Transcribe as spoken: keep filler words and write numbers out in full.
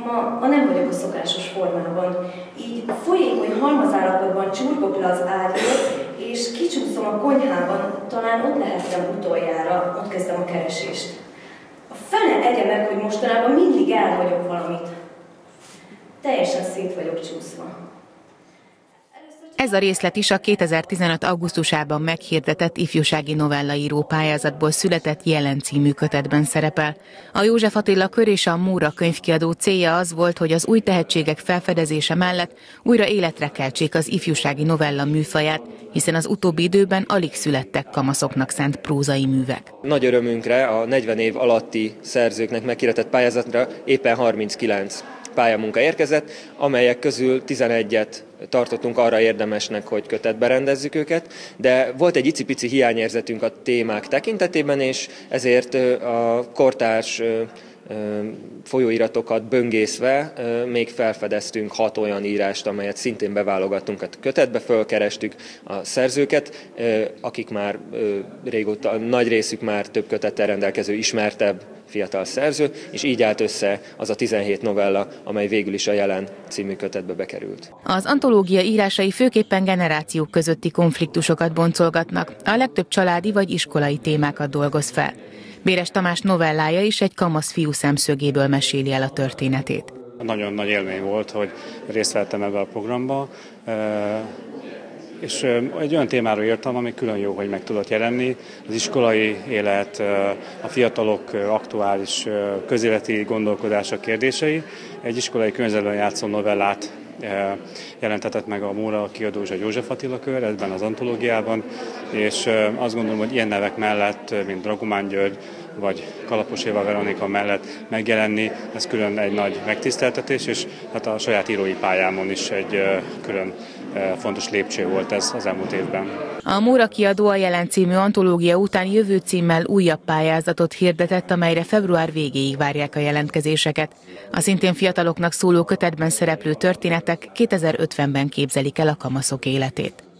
Ma a nem vagyok a szokásos formában, így folyékony halmazállapotban csurgok le az ágyról, és kicsúszom a konyhában, talán ott lehettem utoljára, ott kezdem a keresést. A fene egye meg, hogy mostanában mindig elhagyok valamit. Teljesen szét vagyok csúszva. Ez a részlet is a kétezer-tizenöt augusztusában meghirdetett ifjúsági novellaíró pályázatból született Jelen című kötetben szerepel. A József Attila Kör és a Móra könyvkiadó célja az volt, hogy az új tehetségek felfedezése mellett újra életre keltsék az ifjúsági novella műfaját, hiszen az utóbbi időben alig születtek kamaszoknak szánt prózai művek. Nagy örömünkre a negyven év alatti szerzőknek meghirdetett pályázatra éppen harminckilenc pályamunka érkezett, amelyek közül tizenegyet tartottunk arra érdemesnek, hogy kötetbe rendezzük őket, de volt egy icipici hiányérzetünk a témák tekintetében, és ezért a kortárs folyóiratokat böngészve még felfedeztünk hat olyan írást, amelyet szintén beválogattunk a kötetbe, fölkerestük a szerzőket, akik már régóta, nagy részük már több kötettel rendelkező ismertebb fiatal szerző, és így állt össze az a tizenhét novella, amely végül is a Jelen című kötetbe bekerült. Az antológia írásai főképpen generációk közötti konfliktusokat boncolgatnak, a legtöbb családi vagy iskolai témákat dolgoz fel. Béres Tamás novellája is egy kamasz fiú szemszögéből meséli el a történetét. Nagyon nagy élmény volt, hogy részt vettem ebbe a programba, és egy olyan témáról írtam, ami külön jó, hogy meg tudott jelenni. Az iskolai élet, a fiatalok aktuális közéleti gondolkodása kérdései. Egy iskolai környezetben játszó novellát jelentetett meg a Móra kiadó és a József Attila Kör ebben az antológiában, és azt gondolom, hogy ilyen nevek mellett, mint Dragomán György vagy Kalapos Éva Veronika mellett megjelenni, ez külön egy nagy megtiszteltetés, és hát a saját írói pályámon is egy külön fontos lépcső volt ez az elmúlt évben. A Móra kiadó a Jelen című antológia után jövő címmel újabb pályázatot hirdetett, amelyre február végéig várják a jelentkezéseket. A szintén fiataloknak szóló kötetben szereplő történetek kétezer-ötvenben képzelik el a kamaszok életét.